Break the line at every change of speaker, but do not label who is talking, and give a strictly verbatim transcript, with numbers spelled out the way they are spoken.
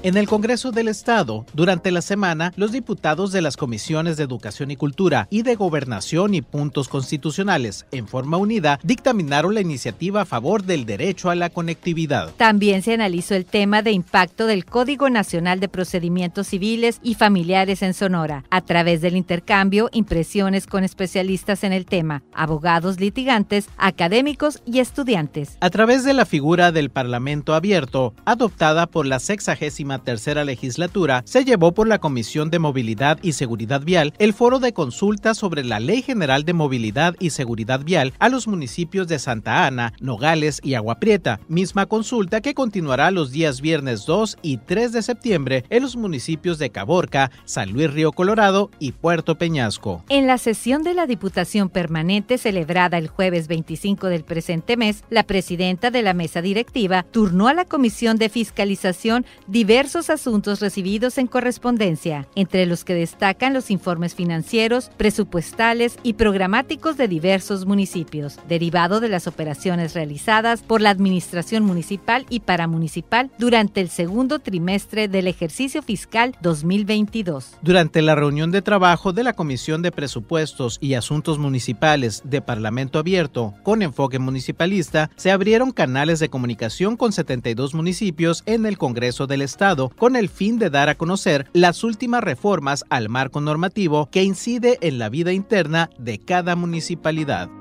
En el Congreso del Estado, durante la semana, los diputados de las comisiones de Educación y Cultura y de Gobernación y Puntos Constitucionales, en forma unida, dictaminaron la iniciativa a favor del derecho a la conectividad.
También se analizó el tema de impacto del Código Nacional de Procedimientos Civiles y Familiares en Sonora, a través del intercambio, impresiones con especialistas en el tema, abogados litigantes, académicos y estudiantes.
A través de la figura del Parlamento Abierto, adoptada por la sexagésima tercera legislatura, se llevó por la Comisión de Movilidad y Seguridad Vial el foro de consulta sobre la Ley General de Movilidad y Seguridad Vial a los municipios de Santa Ana, Nogales y Agua Prieta, misma consulta que continuará los días viernes dos y tres de septiembre en los municipios de Caborca, San Luis Río Colorado y Puerto Peñasco.
En la sesión de la Diputación Permanente celebrada el jueves veinticinco del presente mes, la presidenta de la mesa directiva turnó a la Comisión de Fiscalización diversos asuntos recibidos en correspondencia, entre los que destacan los informes financieros, presupuestales y programáticos de diversos municipios, derivado de las operaciones realizadas por la Administración Municipal y Paramunicipal durante el segundo trimestre del ejercicio fiscal dos mil veintidós.
Durante la reunión de trabajo de la Comisión de Presupuestos y Asuntos Municipales de Parlamento Abierto, con enfoque municipalista, se abrieron canales de comunicación con setenta y dos municipios en el Congreso del Estado, con el fin de dar a conocer las últimas reformas al marco normativo que incide en la vida interna de cada municipalidad.